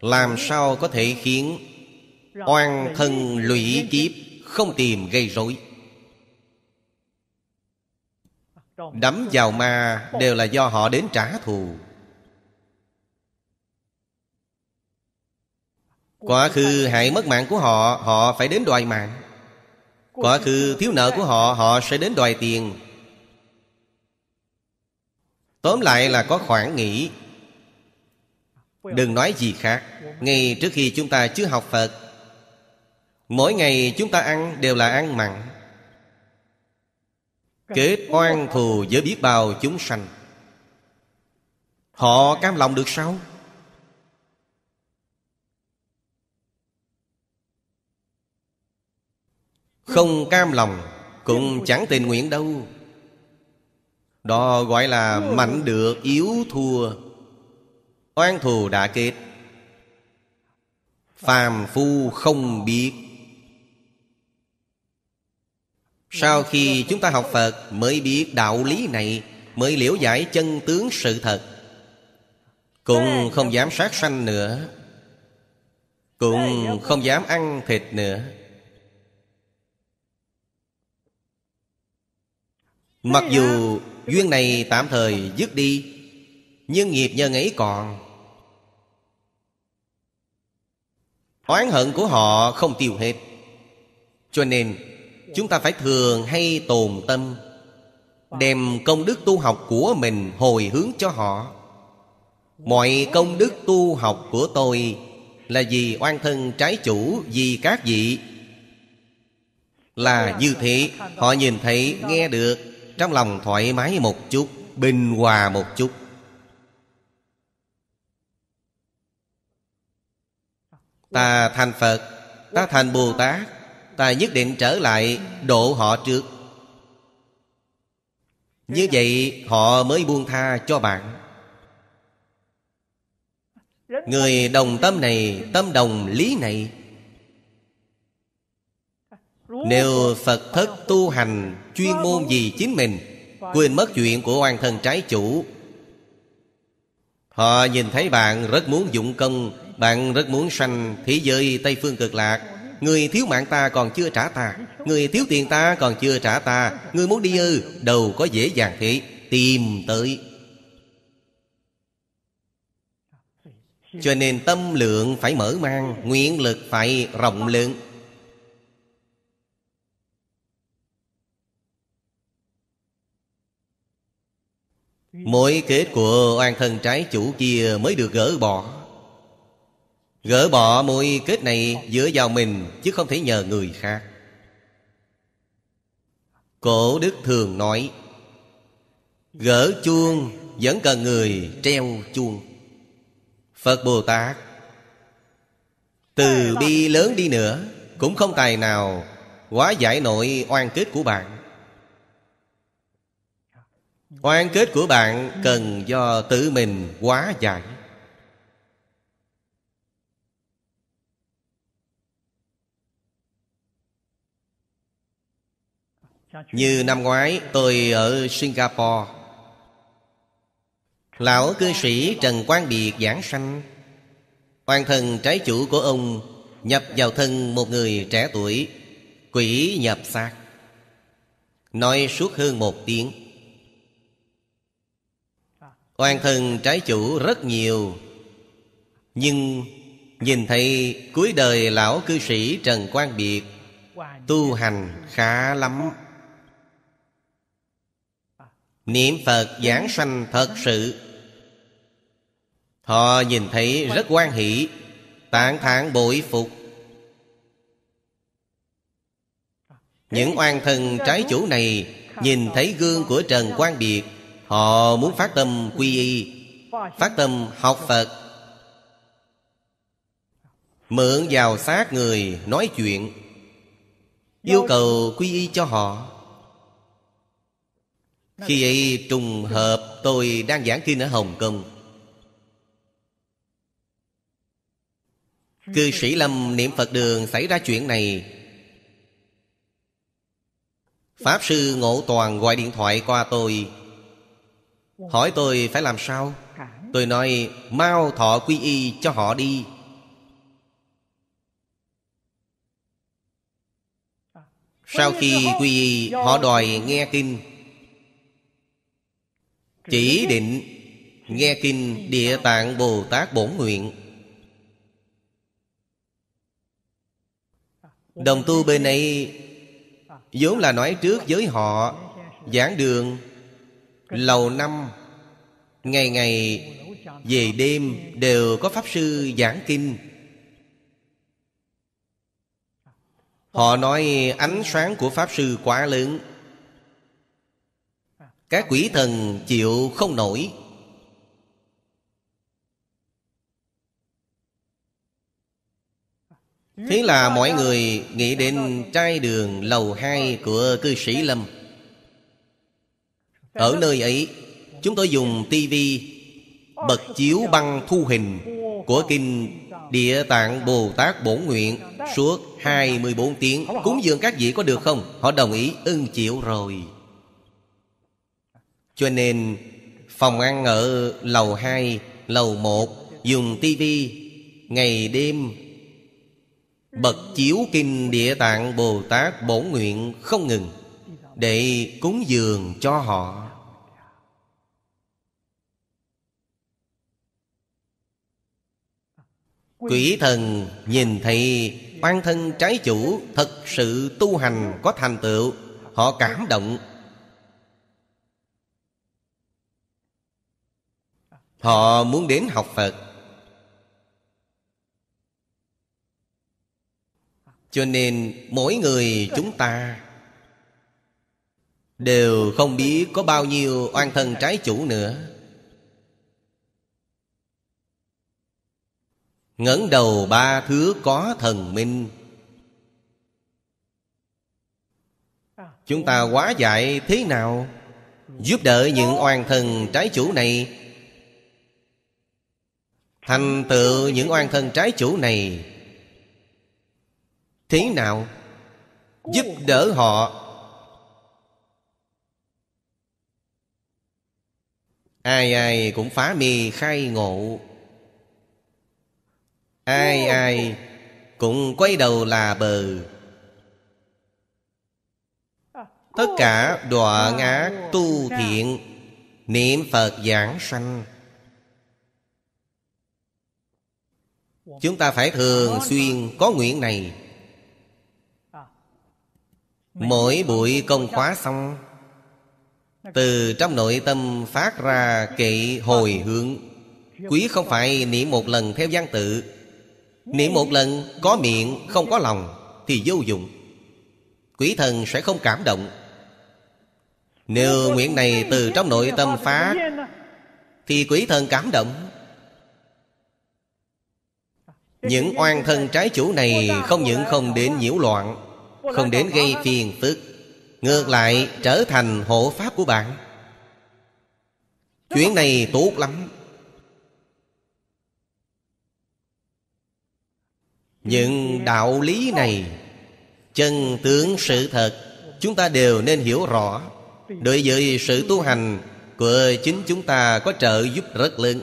làm sao có thể khiến oan thân lụy kiếp không tìm gây rối. Đắm vào ma đều là do họ đến trả thù. Quá khứ hại mất mạng của họ, họ phải đến đòi mạng. Quá khứ thiếu nợ của họ, họ sẽ đến đòi tiền. Tóm lại là có khoản nghĩ. Đừng nói gì khác. Ngay trước khi chúng ta chưa học Phật, mỗi ngày chúng ta ăn đều là ăn mặn, kết oan thù với biết bao chúng sanh. Họ cam lòng được sao? Không cam lòng cũng chẳng tình nguyện đâu. Đó gọi là mạnh được yếu thua. Oan thù đã kết, phàm phu không biết. Sau khi chúng ta học Phật mới biết đạo lý này, mới liễu giải chân tướng sự thật, cũng không dám sát sanh nữa, cũng không dám ăn thịt nữa. Mặc dù duyên này tạm thời dứt đi, nhưng nghiệp nhân ấy còn. Oán hận của họ không tiêu hết. Cho nên chúng ta phải thường hay tồn tâm, đem công đức tu học của mình hồi hướng cho họ. Mọi công đức tu học của tôi là vì oan thân trái chủ, vì các vị. Là như thế, họ nhìn thấy, nghe được, trong lòng thoải mái một chút, bình hòa một chút. Ta thành Phật, ta thành Bồ Tát, ta nhất định trở lại độ họ trước. Như vậy họ mới buông tha cho bạn. Người đồng tâm này, tâm đồng lý này, nếu Phật thất tu hành chuyên môn vì chính mình, quên mất chuyện của oan thân trái chủ. Họ nhìn thấy bạn rất muốn dụng công, bạn rất muốn sanh thế giới Tây Phương Cực Lạc. Người thiếu mạng ta còn chưa trả ta, người thiếu tiền ta còn chưa trả ta, người muốn đi ư? Đâu có dễ dàng thế. Tìm tới. Cho nên tâm lượng phải mở mang, nguyện lực phải rộng lượng. Mỗi kết của oan thân trái chủ kia mới được gỡ bỏ. Gỡ bỏ mối kết này dựa vào mình, chứ không thể nhờ người khác. Cổ đức thường nói, gỡ chuông vẫn cần người treo chuông. Phật Bồ Tát từ bi lớn đi nữa cũng không tài nào hóa giải nổi oan kết của bạn. Oan kết của bạn cần do tự mình hóa giải. Như năm ngoái tôi ở Singapore, lão cư sĩ Trần Quang Biệt giảng sanh. Oan thân trái chủ của ông nhập vào thân một người trẻ tuổi, quỷ nhập xác. Nói suốt hơn 1 tiếng. Oan thân trái chủ rất nhiều, nhưng nhìn thấy cuối đời lão cư sĩ Trần Quang Biệt tu hành khá lắm. Niệm Phật giảng sanh thật sự. Họ nhìn thấy rất hoan hỷ, tán thán bội phục. Những oan thân trái chủ này nhìn thấy gương của Trần Quang Biệt, họ muốn phát tâm quy y, phát tâm học Phật. Mượn vào xác người nói chuyện, yêu cầu quy y cho họ. Khi ấy trùng hợp tôi đang giảng kinh ở Hồng Kông. Cư sĩ Lâm Niệm Phật Đường xảy ra chuyện này. Pháp Sư Ngộ Toàn gọi điện thoại qua tôi, hỏi tôi phải làm sao. Tôi nói mau thọ quy y cho họ đi. Sau khi quy y, họ đòi nghe kinh. Chỉ định nghe kinh Địa Tạng Bồ Tát Bổn Nguyện. Đồng tu bên ấy vốn là nói trước với họ, giảng đường lầu năm, ngày ngày về đêm đều có pháp sư giảng kinh. Họ nói ánh sáng của pháp sư quá lớn, các quỷ thần chịu không nổi. Thế là mọi người nghĩ đến trai đường lầu 2 của cư sĩ Lâm. Ở nơi ấy, chúng tôi dùng tivi bật chiếu băng thu hình của kinh Địa Tạng Bồ Tát Bổn Nguyện suốt 24 tiếng. Cúng dường các vị có được không? Họ đồng ý, ưng chịu rồi. Cho nên phòng ăn ở lầu 2, lầu 1 dùng tivi ngày đêm bật chiếu kinh Địa Tạng Bồ Tát Bổn Nguyện không ngừng, để cúng dường cho họ. Quỷ thần nhìn thấy oan thân trái chủ thật sự tu hành có thành tựu, họ cảm động. Họ muốn đến học Phật. Cho nên mỗi người chúng ta đều không biết có bao nhiêu oan thân trái chủ nữa. Ngẩng đầu 3 thước có thần minh. Chúng ta hóa giải thế nào? Giúp đỡ những oan thân trái chủ này, thành tựu những oan thân trái chủ này. Thế nào? Giúp đỡ họ. Ai ai cũng phá mê khai ngộ, ai ai cũng quay đầu là bờ. Tất cả đoạn ác tu thiện, niệm Phật giảng sanh. Chúng ta phải thường xuyên có nguyện này. Mỗi buổi công khóa xong, từ trong nội tâm phát ra kệ hồi hướng. Quý không phải niệm một lần theo văn tự. Niệm một lần có miệng không có lòng thì vô dụng. Quỷ thần sẽ không cảm động. Nếu nguyện này từ trong nội tâm phát thì quỷ thần cảm động. Những oan thân trái chủ này không những không đến nhiễu loạn, không đến gây phiền phức, ngược lại trở thành hộ pháp của bạn. Chuyện này tốt lắm. Những đạo lý này, chân tướng sự thật, chúng ta đều nên hiểu rõ. Đối với sự tu hành của chính chúng ta có trợ giúp rất lớn.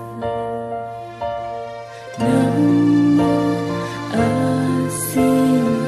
Nam mô A Di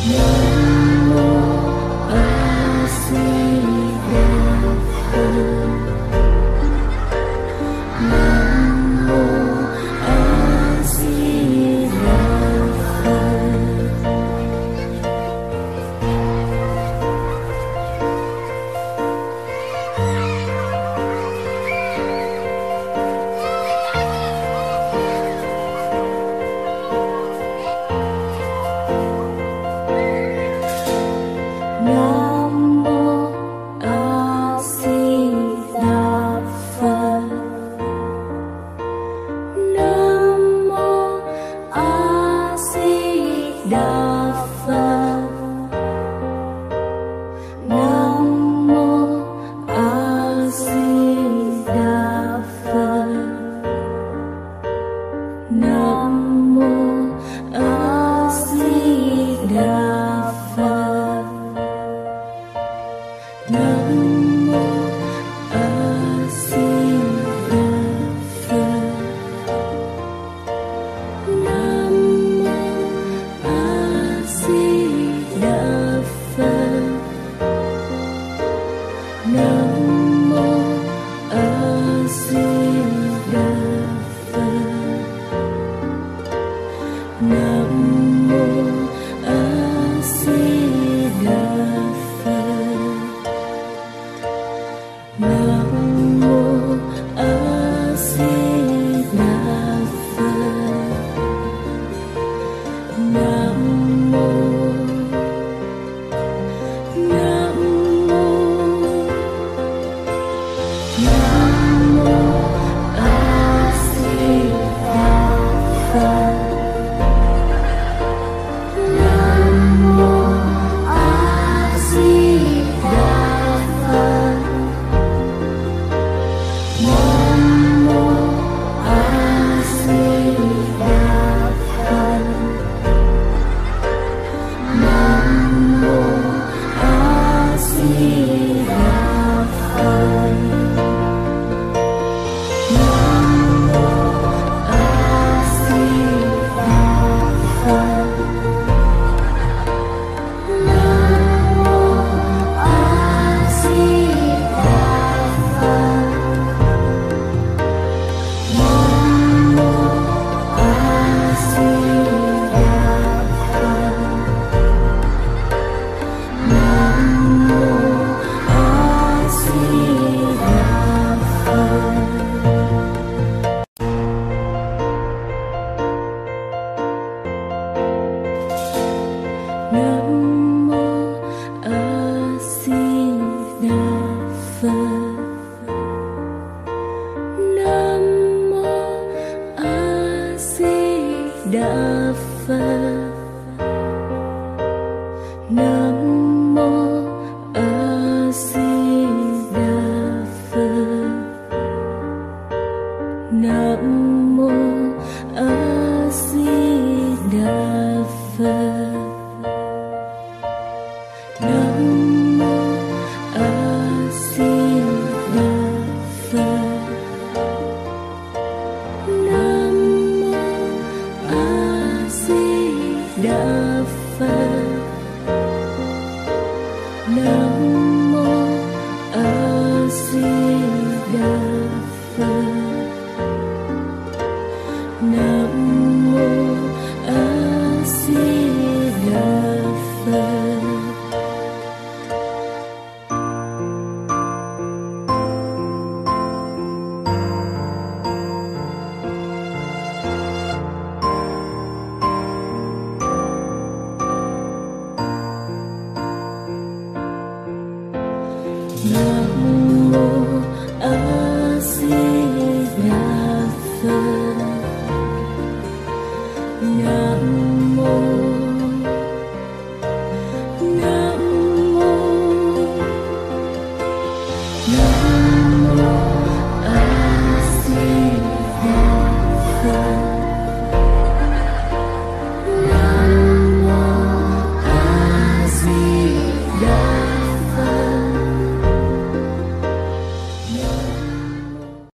No.